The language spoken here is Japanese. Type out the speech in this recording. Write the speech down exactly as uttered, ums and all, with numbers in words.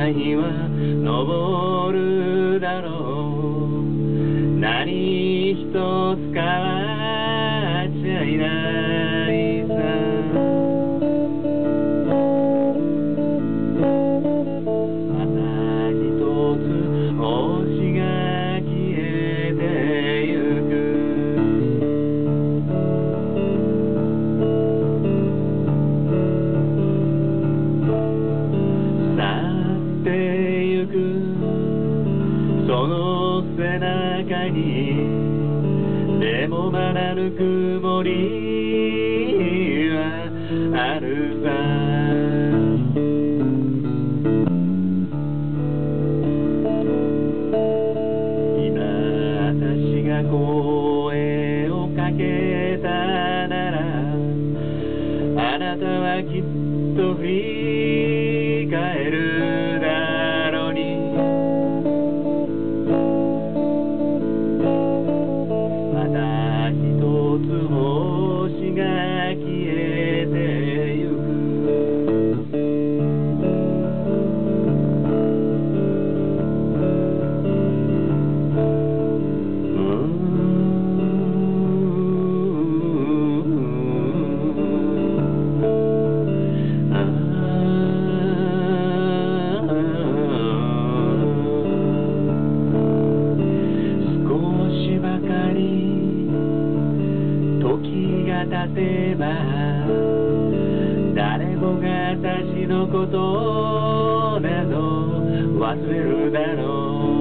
日は昇るだろう。何一つ変わっちゃいないさ。また一つ星が消えてゆく。その背中にでもまだぬくもりはあるさ。今私が声をかけたならあなたはきっと振り返るだろうに。星が消えてゆく。少しばかり時が経てば誰もが私のことなど忘れるだろう。